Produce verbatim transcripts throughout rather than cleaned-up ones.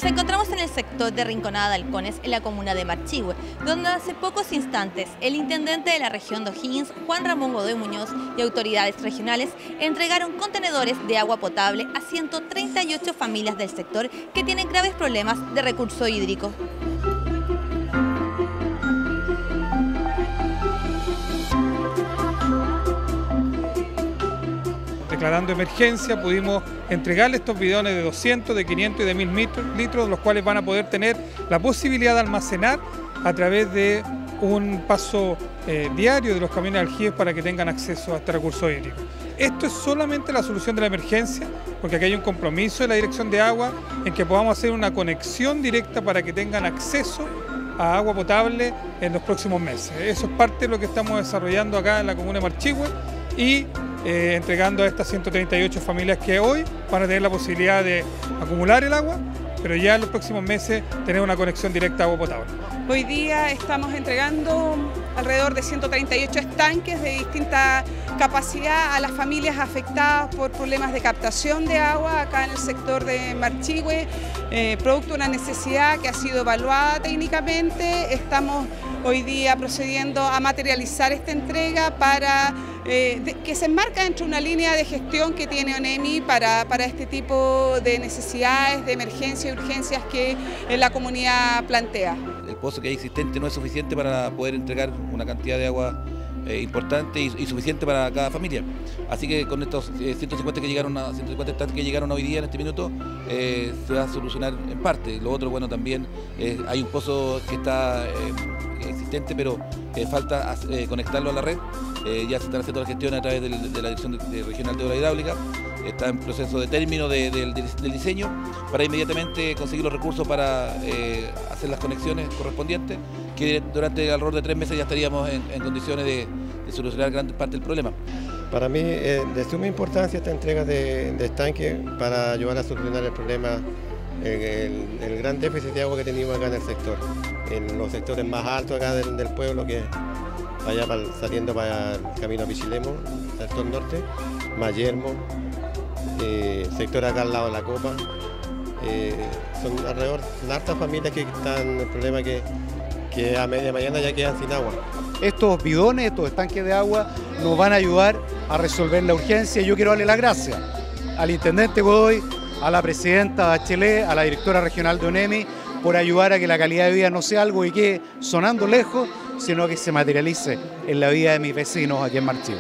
Nos encontramos en el sector de Rinconada de Halcones, en la comuna de Marchihue, donde hace pocos instantes el intendente de la región de O'Higgins, Juan Ramón Godoy Muñoz, y autoridades regionales entregaron contenedores de agua potable a ciento treinta y ocho familias del sector que tienen graves problemas de recurso hídrico. Declarando emergencia, pudimos entregarle estos bidones de doscientos, de quinientos y de mil litros, los cuales van a poder tener la posibilidad de almacenar a través de un paso eh, diario de los camiones de aljibes para que tengan acceso a este recurso hídrico. Esto es solamente la solución de la emergencia, porque aquí hay un compromiso de la Dirección de Agua en que podamos hacer una conexión directa para que tengan acceso a agua potable en los próximos meses. Eso es parte de lo que estamos desarrollando acá en la comuna de Marchihue y eh, entregando a estas ciento treinta y ocho familias que hoy van a tener la posibilidad de acumular el agua, pero ya en los próximos meses tener una conexión directa a agua potable. Hoy día estamos entregando alrededor de ciento treinta y ocho estanques de distinta capacidad a las familias afectadas por problemas de captación de agua acá en el sector de Marchihue, eh, producto de una necesidad que ha sido evaluada técnicamente. Estamos hoy día procediendo a materializar esta entrega para eh, de, que se enmarca dentro de una línea de gestión que tiene ONEMI para, para este tipo de necesidades, de emergencias y urgencias que la comunidad plantea. El pozo que hay existente no es suficiente para poder entregar una cantidad de agua eh, importante y, y suficiente para cada familia. Así que con estos eh, ciento cincuenta que llegaron a ciento cincuenta estanques que llegaron hoy día en este minuto eh, se va a solucionar en parte. Lo otro, bueno, también eh, hay un pozo que está eh, existente, pero eh, falta eh, conectarlo a la red. Eh, ya se están haciendo las gestiones a través de, de la Dirección de, de Regional de Obra Hidráulica. Está en proceso de término de, de, de, del diseño para inmediatamente conseguir los recursos para eh, hacer las conexiones correspondientes, que durante alrededor de tres meses ya estaríamos en, en condiciones de, de solucionar gran parte del problema. Para mí es de suma importancia esta entrega de, de estanques para ayudar a solucionar el problema, el, el, el gran déficit de agua que tenemos acá en el sector, en los sectores más altos acá del, del pueblo, que vaya para, saliendo para el camino a Pichilemu, sector norte, Mayermo, eh, sector acá al lado de la Copa. Eh, son alrededor de hartas familias que están en el problema que, que a media mañana ya quedan sin agua. Estos bidones, estos estanques de agua nos van a ayudar a resolver la urgencia. Yo quiero darle las gracias al intendente Godoy, a la presidenta Bachelet, a la directora regional de ONEMI, por ayudar a que la calidad de vida no sea algo que quede sonando lejos, sino que se materialice en la vida de mis vecinos aquí en Marchihue.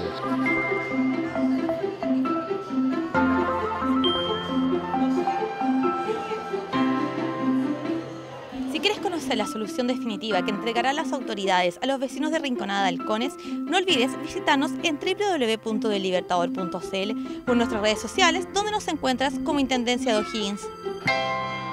Si quieres conocer la solución definitiva que entregarán las autoridades a los vecinos de Rinconada de Halcones, no olvides visitarnos en w w w punto el libertador punto c l o en nuestras redes sociales, donde nos encuentras como Intendencia de O'Higgins.